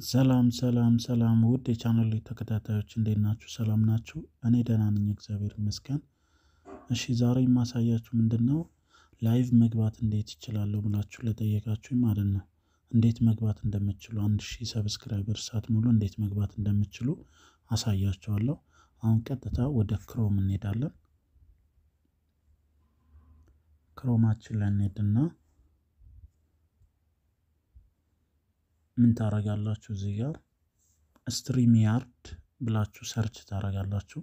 ሰላም ሰላም ሰላም ውድ የቻናሌ ተከታታዮች እንዴት ናችሁ? ሰላም ናችሁ? እኔ ደህና ነኝ እግዚአብሔር ይመስገን። እሺ ዛሬ የማሳያችሁ ምንድነው ላይቭ መግባት እንዴት እችላለሁ ብላችሁ ለጠየቃችሁኝ ማለት ነው። እንዴት መግባት እንደምትችሉ 1000 ሰብስክራይበር ሳትሞሉ እንዴት መግባት እንደምትችሉ አሳያችኋለሁ። አሁን ቀጥታ ወደ ክሮም እንሄዳለን። ክሮማችን ላይ እንሄድና ምን ታረጋላችሁ እዚህ ጋር ስትሪም ያርድ ብላችሁ ሰርች ታረጋላችሁ።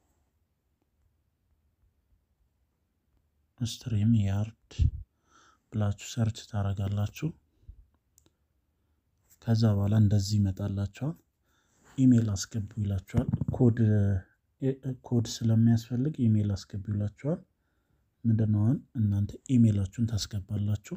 ስትሪም ያርድ ብላችሁ ሰርች ታረጋላችሁ። ከዛ በኋላ እንደዚህ ይመጣላችኋል። ኢሜል አስገቡ ይላችኋል። ኮድ ስለሚያስፈልግ ኢሜል አስገቡ ይላችኋል። ምንድነው እናንተ ኢሜላችሁን ታስገባላችሁ።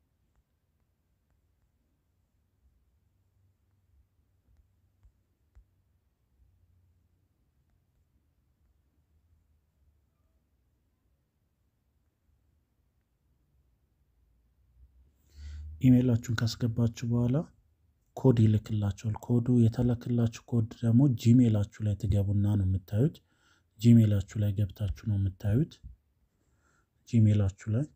ኢሜላችሁን ካስገባችሁ በኋላ ኮድ ይልክላችኋል። ኮዱ የተላከላችሁ ኮድ ደግሞ ጂሜላችሁ ላይ ትገቡና ነው የምታዩት። ጂሜላችሁ ላይ ገብታችሁ ነው የምታዩት። ጂሜላችሁ ላይ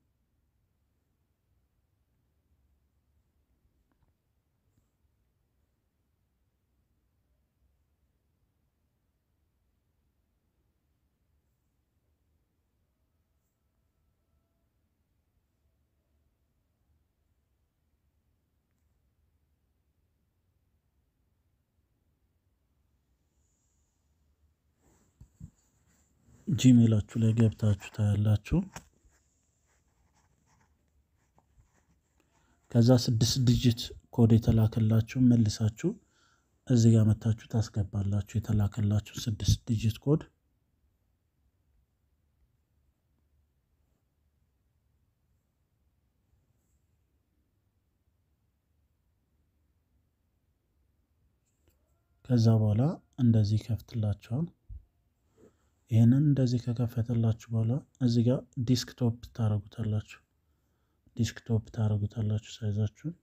ጂሜላችሁ ላይ ገብታችሁ ታያላችሁ። ከዛ 6 ዲጂት ኮድ የተላከላችሁ መልሳችሁ እዚህ ጋር መታችሁ ታስገባላችሁ። የተላከላችሁ 6 ዲጂት ኮድ ከዛ በኋላ እንደዚህ ከፍትላችኋል። ይሄንን እንደዚህ ከከፈተላችሁ በኋላ እዚህ ጋር ዲስክቶፕ ታረጉታላችሁ። ዲስክቶፕ ታረጉታላችሁ ሳይዛችሁን።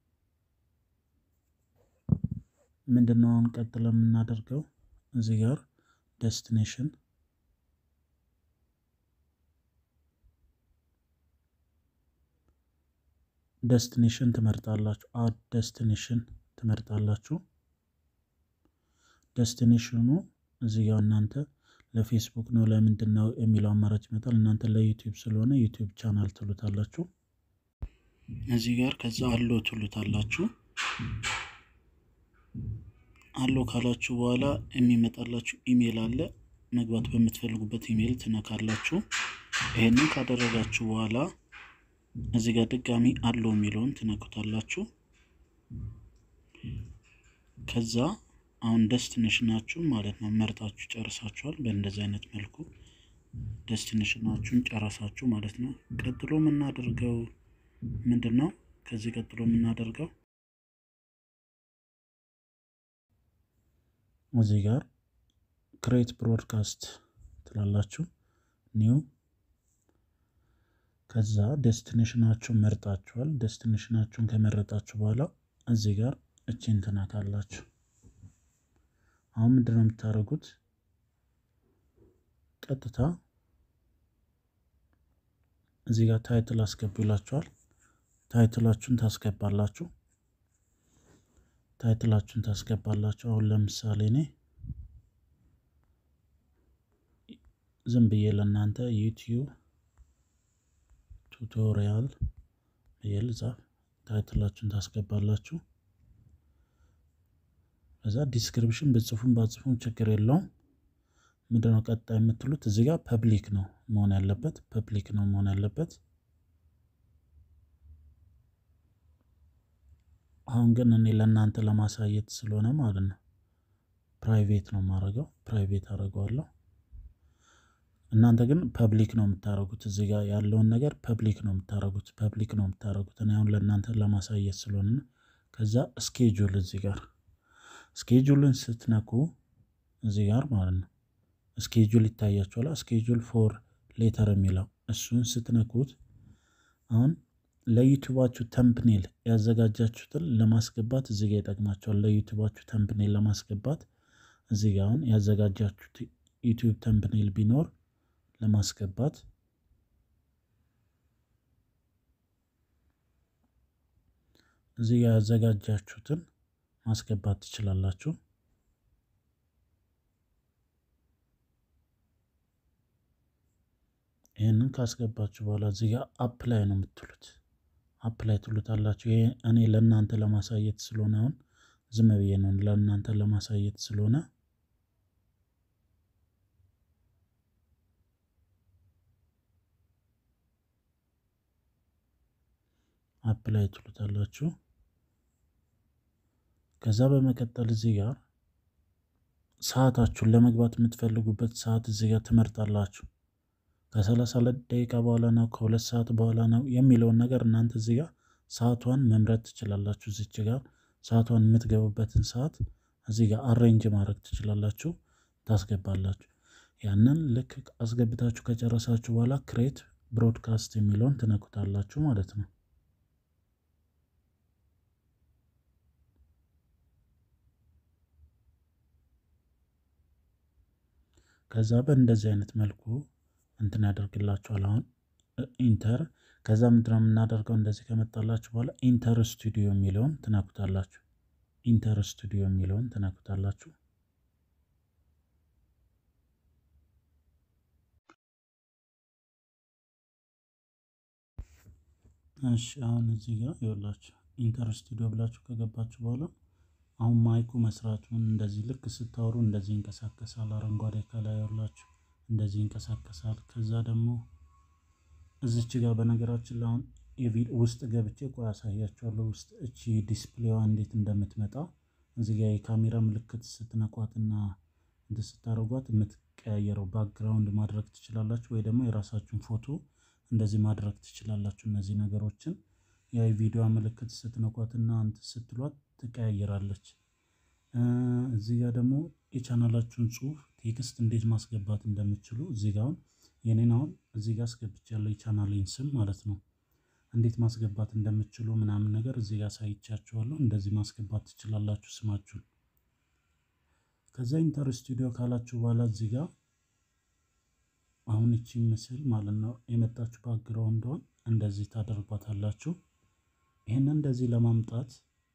ምንድነው አሁን ቀጥለን የምናደርገው እዚህ ጋር ዴስቲኔሽን ትመርጣላችሁ። አድ ዴስቲኔሽን ትመርጣላችሁ። ዴስቲኔሽኑ እዚህ ጋር እናንተ ለፌስቡክ ነው ለምንድነው የሚለው አማራጭ ይመጣል። እናንተ ለዩቲዩብ ስለሆነ ዩቲዩብ ቻናል ትሉታላችሁ። እዚህ ጋር ከዛ አሎ ትሉታላችሁ። አሎ ካላችሁ በኋላ የሚመጣላችሁ ኢሜል አለ። መግባት በምትፈልጉበት ኢሜል ትነካላችሁ። ይሄንን ካደረጋችሁ በኋላ እዚህ ጋር ድጋሚ አሎ የሚለውን ትነኩታላችሁ። ከዛ አሁን ዴስቲኔሽናችሁ ማለት ነው መርጣችሁ ጨርሳችኋል። በእንደዚህ አይነት መልኩ ዴስቲኔሽናችሁን ጨረሳችሁ ማለት ነው። ቀጥሎ የምናደርገው ምንድነው ከዚህ ቀጥሎ የምናደርገው እዚህ ጋር ክሬት ብሮድካስት ትላላችሁ። ኒው ከዛ ዴስቲኔሽናችሁን መርጣችኋል። ዴስቲኔሽናችሁን ከመረጣችሁ በኋላ እዚህ ጋር እቺን ትነካላችሁ። አሁን ምንድነው የምታደርጉት ቀጥታ እዚህ ጋር ታይትል አስገቡ ይላችኋል። ታይትላችሁን ታስገባላችሁ። አሁን ለምሳሌ እኔ ዝም ብዬ ለእናንተ ዩቲዩብ ቱቶሪያል የልጻፍ ታይትላችሁን ታስገባላችሁ። ከዛ ዲስክሪፕሽን ብጽፉም ባጽፉም ችግር የለውም። ምንድነው ቀጣይ የምትሉት እዚህ ጋር ፐብሊክ ነው መሆን ያለበት። አሁን ግን እኔ ለእናንተ ለማሳየት ስለሆነ ማለት ነው ፕራይቬት ነው የማደርገው። ፕራይቬት አደርገዋለሁ። እናንተ ግን ፐብሊክ ነው የምታደርጉት። እዚህ ጋር ያለውን ነገር ፐብሊክ ነው የምታደርጉት። እኔ አሁን ለእናንተ ለማሳየት ስለሆነ ከዛ ስኬጁል እዚህ ጋር ስኬጁልን ስትነኩ እዚህ ጋር ማለት ነው ስኬጁል ይታያችኋል። ስኬጁል ፎር ሌተር የሚለው እሱን ስትነኩት አሁን ለዩቲዩባችሁ ተምብኔል ያዘጋጃችሁትን ለማስገባት እዚህ ጋር ይጠቅማችኋል። ለዩቲዩባችሁ ተምብኔል ለማስገባት እዚህ ጋር አሁን ያዘጋጃችሁት ዩቲዩብ ተምብኔል ቢኖር ለማስገባት እዚህ ጋር ያዘጋጃችሁትን ማስገባት ትችላላችሁ። ይሄንን ካስገባችሁ በኋላ እዚህ ጋር አፕላይ ነው የምትሉት። አፕላይ ትሉታላችሁ። ይሄ እኔ ለእናንተ ለማሳየት ስለሆነ አሁን ዝም ብዬ ነው ለእናንተ ለማሳየት ስለሆነ አፕላይ ትሉታላችሁ። ከዛ በመቀጠል እዚህ ጋር ሰዓታችሁን ለመግባት የምትፈልጉበት ሰዓት እዚህ ጋር ትመርጣላችሁ። ከ32 ደቂቃ በኋላ ነው ከ2 ሰዓት በኋላ ነው የሚለውን ነገር እናንተ እዚህ ጋር ሰዓቷን መምረጥ ትችላላችሁ። እዚች ጋር ሰዓቷን የምትገቡበትን ሰዓት እዚህ ጋር አሬንጅ ማድረግ ትችላላችሁ፣ ታስገባላችሁ። ያንን ልክ አስገብታችሁ ከጨረሳችሁ በኋላ ክሬት ብሮድካስት የሚለውን ትነኩታላችሁ ማለት ነው። ከዛ በእንደዚህ አይነት መልኩ እንትን ያደርግላችኋል። አሁን ኢንተር ከዛ ምንድነው የምናደርገው? እንደዚህ ከመጣላችሁ በኋላ ኢንተር ስቱዲዮ የሚለውን ትነኩታላችሁ። ኢንተር ስቱዲዮ የሚለውን ትነኩታላችሁ። እሺ አሁን እዚህ ጋር ይኸውላችሁ ኢንተር ስቱዲዮ ብላችሁ ከገባችሁ በኋላ አሁን ማይኩ መስራቱን እንደዚህ ልክ ስታወሩ እንደዚህ ይንቀሳቀሳል። አረንጓዴ ከላይ ያላችሁ እንደዚህ ይንቀሳቀሳል። ከዛ ደግሞ እዚች ጋር በነገራችን ላይ አሁን ውስጥ ገብቼ ቆይ አሳያችኋለሁ። ውስጥ እቺ ዲስፕሌዋ እንዴት እንደምትመጣ እዚህ ጋር የካሜራ ምልክት ስትነኳትና እንትን ስታደርጓት የምትቀያየረው ባክግራውንድ ማድረግ ትችላላችሁ፣ ወይ ደግሞ የራሳችሁን ፎቶ እንደዚህ ማድረግ ትችላላችሁ። እነዚህ ነገሮችን ያ የቪዲዮ ምልክት ስትነኳትና እንትን ስትሏት ትቀያየራለች። እዚህ ጋር ደግሞ የቻናላችሁን ጽሁፍ ቴክስት እንዴት ማስገባት እንደምትችሉ እዚህ ጋር የኔን አሁን እዚህ ጋር አስገብቻለሁ፣ የቻናሌን ስም ማለት ነው። እንዴት ማስገባት እንደምትችሉ ምናምን ነገር እዚህ ጋር አሳይቻችኋለሁ። እንደዚህ ማስገባት ትችላላችሁ ስማችሁን። ከዛ ኢንተር ስቱዲዮ ካላችሁ በኋላ እዚህ ጋር አሁን እቺ ምስል ማለት ነው የመጣችሁ ባክግራውንዷን እንደዚህ ታደርጓታላችሁ። ይሄንን እንደዚህ ለማምጣት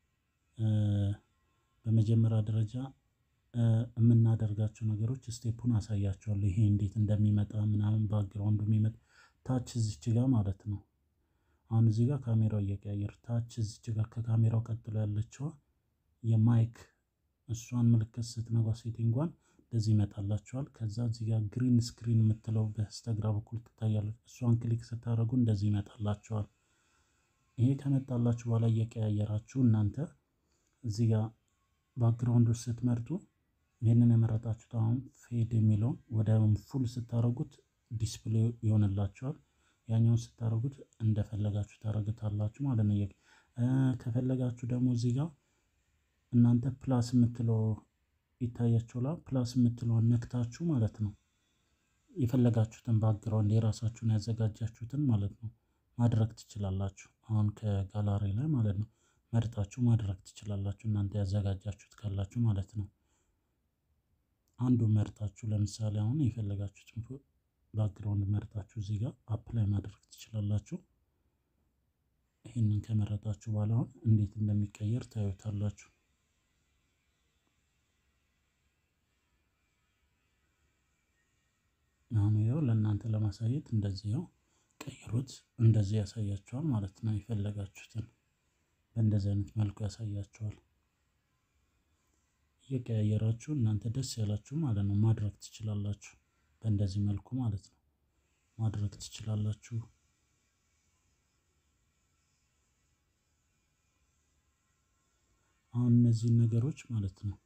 በመጀመሪያ ደረጃ የምናደርጋቸው ነገሮች ስቴፑን አሳያችኋለሁ። ይሄ እንዴት እንደሚመጣ ምናምን ባክግራውንዱ የሚመጣ ታች እዚች ጋር ማለት ነው። አሁን እዚህ ጋር ካሜራው እየቀያየር ታች እዚች ጋር ከካሜራው ቀጥሎ ያለችው የማይክ እሷን ምልክት ስትነኳ ሴቲንጓን እንደዚህ ይመጣላችኋል። ከዛ እዚህ ጋር ግሪን ስክሪን የምትለው በስተግራ በኩል ትታያለች። እሷን ክሊክ ስታደርጉ እንደዚህ ይመጣላችኋል። ይሄ ከመጣላችሁ በኋላ እየቀያየራችሁ እናንተ እዚህ ጋር ባክግራውንድ ውስጥ ስትመርጡ ይሄንን የመረጣችሁት አሁን ፌድ የሚለውን ወደ ፉል ስታደርጉት ዲስፕሌይ ይሆንላችኋል። ያኛውን ስታደርጉት እንደፈለጋችሁ ታደርጉታላችሁ ማለት ነው። ከፈለጋችሁ ደግሞ እዚህ ጋር እናንተ ፕላስ የምትለው ይታያችኋል። ፕላስ የምትለው ነክታችሁ ማለት ነው የፈለጋችሁትን ባክግራውንድ የራሳችሁን ያዘጋጃችሁትን ማለት ነው ማድረግ ትችላላችሁ። አሁን ከጋላሪ ላይ ማለት ነው መርጣችሁ ማድረግ ትችላላችሁ እናንተ ያዘጋጃችሁት ካላችሁ ማለት ነው። አንዱ መርጣችሁ ለምሳሌ አሁን የፈለጋችሁትን ባክግራውንድ መርጣችሁ እዚህ ጋር አፕላይ ማድረግ ትችላላችሁ። ይሄንን ከመረጣችሁ በኋላ አሁን እንዴት እንደሚቀየር ታዩታላችሁ። አሁን ይኸው ለእናንተ ለማሳየት እንደዚህ ነው ቀይሩት፣ እንደዚህ ያሳያችኋል ማለት ነው። የፈለጋችሁትን በእንደዚህ አይነት መልኩ ያሳያችኋል። እየቀያየራችሁ እናንተ ደስ ያላችሁ ማለት ነው ማድረግ ትችላላችሁ። በእንደዚህ መልኩ ማለት ነው ማድረግ ትችላላችሁ። አሁን እነዚህ ነገሮች ማለት ነው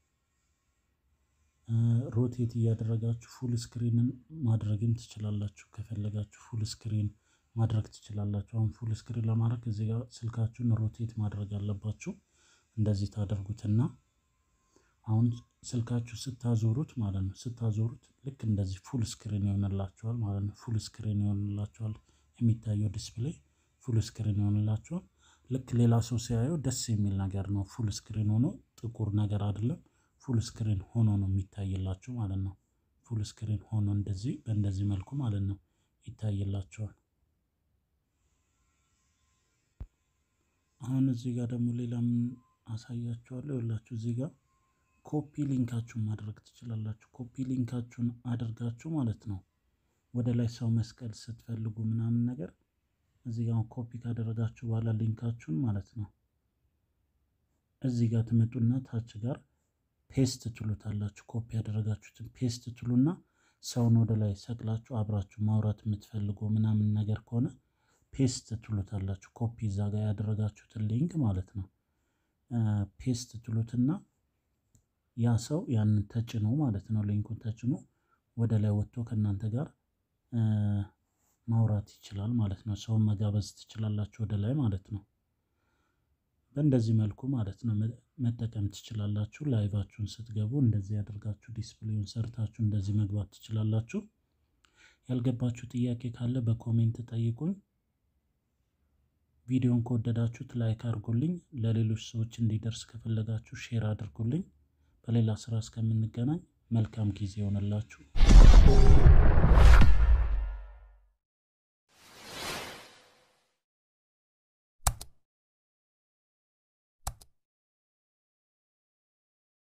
ሮቴት እያደረጋችሁ ፉል ስክሪንን ማድረግም ትችላላችሁ። ከፈለጋችሁ ፉል ስክሪን ማድረግ ትችላላችሁ። አሁን ፉል ስክሪን ለማድረግ እዚህ ጋር ስልካችሁን ሮቴት ማድረግ አለባችሁ። እንደዚህ ታደርጉትና አሁን ስልካችሁ ስታዞሩት ማለት ነው ስታዞሩት ልክ እንደዚህ ፉል ስክሪን ይሆንላችኋል ማለት ነው። ፉል ስክሪን ይሆንላችኋል የሚታየው ዲስፕሌይ ፉል ስክሪን ይሆንላችኋል። ልክ ሌላ ሰው ሲያየው ደስ የሚል ነገር ነው። ፉል ስክሪን ሆኖ ጥቁር ነገር አይደለም፣ ፉል ስክሪን ሆኖ ነው የሚታይላችሁ ማለት ነው። ፉል ስክሪን ሆኖ እንደዚህ በእንደዚህ መልኩ ማለት ነው ይታይላችኋል። አሁን እዚህ ጋር ደግሞ ሌላ ምን አሳያችኋለሁ። ይኸውላችሁ እዚህ ጋር ኮፒ ሊንካችሁን ማድረግ ትችላላችሁ። ኮፒ ሊንካችሁን አድርጋችሁ ማለት ነው ወደ ላይ ሰው መስቀል ስትፈልጉ ምናምን ነገር እዚህ ጋር ኮፒ ካደረጋችሁ በኋላ ሊንካችሁን ማለት ነው እዚህ ጋር ትመጡና ታች ጋር ፔስት ትሉታላችሁ። ኮፒ ያደረጋችሁትን ፔስት ትሉና ሰውን ወደ ላይ ሰቅላችሁ አብራችሁ ማውራት የምትፈልጉ ምናምን ነገር ከሆነ ፔስት ትሉታላችሁ። ኮፒ እዛ ጋር ያደረጋችሁትን ሊንክ ማለት ነው ፔስት ትሉትና ያ ሰው ያንን ተጭኖ ማለት ነው ሊንኩን ተጭኖ ወደ ላይ ወጥቶ ከእናንተ ጋር ማውራት ይችላል ማለት ነው። ሰውን መጋበዝ ትችላላችሁ ወደ ላይ ማለት ነው። በእንደዚህ መልኩ ማለት ነው መጠቀም ትችላላችሁ። ላይቫችሁን ስትገቡ እንደዚህ ያደርጋችሁ ዲስፕሌዩን ሰርታችሁ እንደዚህ መግባት ትችላላችሁ። ያልገባችሁ ጥያቄ ካለ በኮሜንት ጠይቁኝ። ቪዲዮን ከወደዳችሁት ላይክ አድርጉልኝ። ለሌሎች ሰዎች እንዲደርስ ከፈለጋችሁ ሼር አድርጉልኝ። በሌላ ስራ እስከምንገናኝ መልካም ጊዜ ይሆንላችሁ።